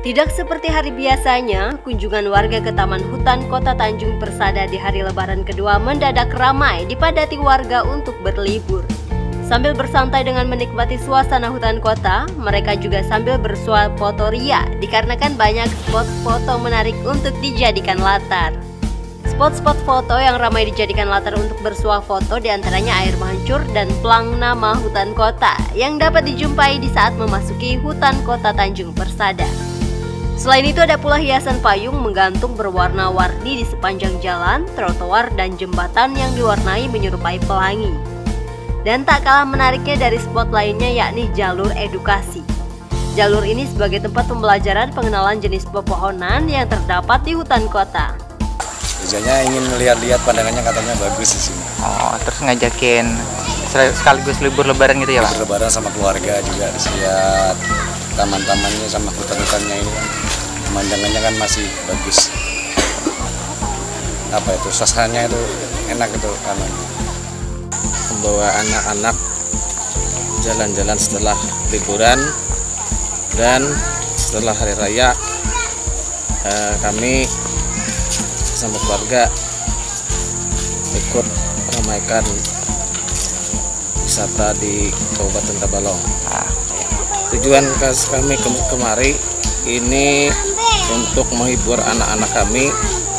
Tidak seperti hari biasanya, kunjungan warga ke Taman Hutan Kota Tanjung Persada di hari Lebaran kedua mendadak ramai dipadati warga untuk berlibur. Sambil bersantai dengan menikmati suasana hutan kota, mereka juga sambil bersuah foto ria dikarenakan banyak spot foto menarik untuk dijadikan latar. Spot-spot foto yang ramai dijadikan latar untuk bersuah foto diantaranya air mancur dan plang nama hutan kota yang dapat dijumpai di saat memasuki hutan kota Tanjung Persada. Selain itu ada pula hiasan payung menggantung berwarna-warni di sepanjang jalan, trotoar, dan jembatan yang diwarnai menyerupai pelangi. Dan tak kalah menariknya dari spot lainnya yakni jalur edukasi. Jalur ini sebagai tempat pembelajaran pengenalan jenis pepohonan yang terdapat di hutan kota. Tujuannya ingin melihat-lihat pandangannya, katanya bagus di sini. Oh, terus ngajakin sekaligus libur lebaran gitu ya, Pak? Libur lebaran sama keluarga juga, lihat taman-tamannya sama hutan-hutannya ini kan. Pemandangannya kan masih bagus. Apa itu, suasananya itu enak itu karena membawa anak-anak jalan-jalan setelah liburan dan setelah hari raya. Kami sama keluarga ikut meramaikan wisata di Kabupaten Tabalong. Tujuan kami kemari ini untuk menghibur anak-anak kami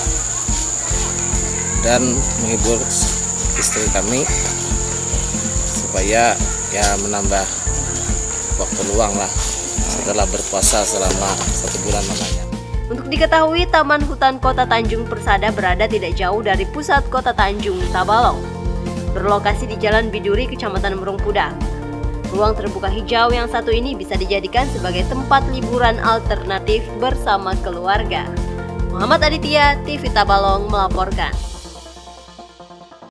dan menghibur istri kami supaya ya menambah waktu luang lah setelah berpuasa selama 1 bulan lamanya. Untuk diketahui, Taman Hutan Kota Tanjung Persada berada tidak jauh dari pusat kota Tanjung Tabalong, berlokasi di Jalan Biduri, Kecamatan Merungkuda. Ruang terbuka hijau yang satu ini bisa dijadikan sebagai tempat liburan alternatif bersama keluarga. Muhammad Aditya, TV Tabalong melaporkan.